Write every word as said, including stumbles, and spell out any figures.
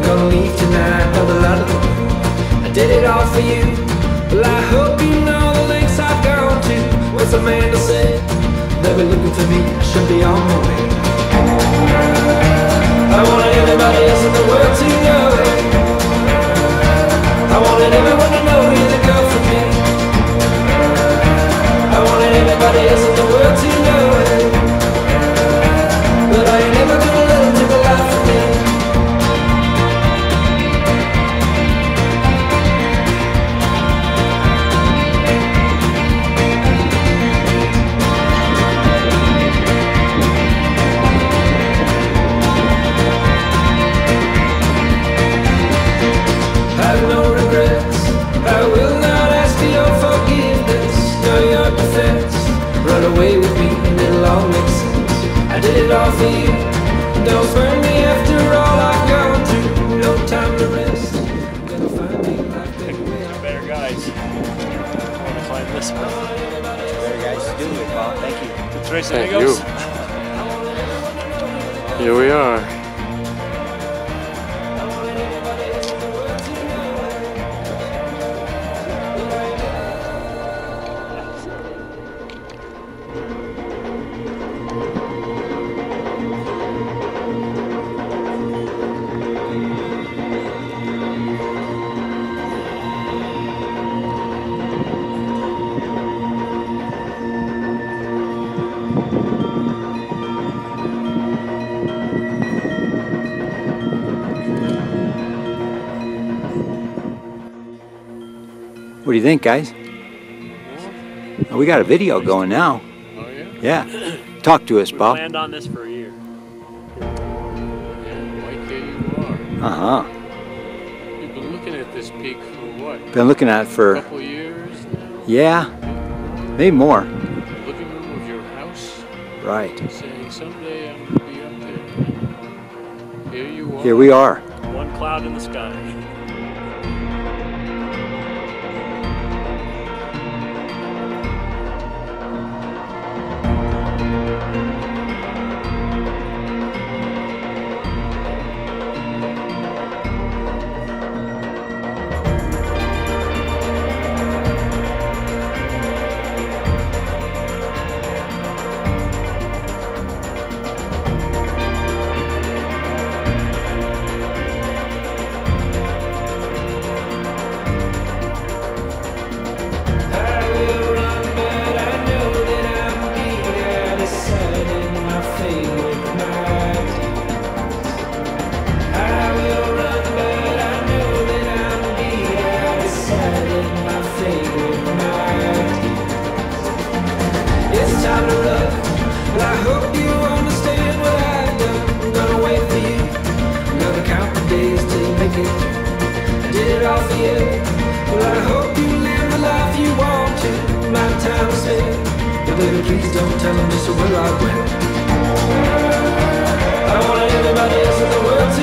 gonna leave tonight, another lot of the blue. I did it all for you. Well, I hope you know the lengths I've gone to. What's Amanda said? They'll be looking for me, I should be on my way. I wanted everybody else in the world to know it. I wanted everyone to know you're the girl for me. I wanted everybody else in the world to know it. But I ain't never gonna let them take a life from me. Have no regrets. I will not ask for your forgiveness, nor your defense. Run away with me and it'll all make sense. I did it all for you. Don't burn me after all I've gone through. No time to rest. I'm gonna find me like that way. Better guys. I'm gonna climb this one. Better guys do it, Bob. Thank you. Let's race, Thank amigos. you. Here we are. What do you think, guys? Oh, we got a video going now. Oh yeah? Yeah. Talk to us, We Bob. planned on this for a year. Yeah, right there you are. Uh-huh. You've been looking at this peak for what? Been looking at it A for, couple years now? yeah, maybe more. Living room of your house? Right. Saying someday I'm gonna be up there. Here you are. Here we are. One cloud in the sky. Please don't tell them just where I went. I want everybody else in the world to